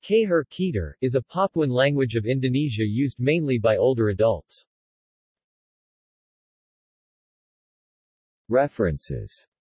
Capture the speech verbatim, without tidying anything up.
Keijar Keijar, is a Papuan language of Indonesia used mainly by older adults. References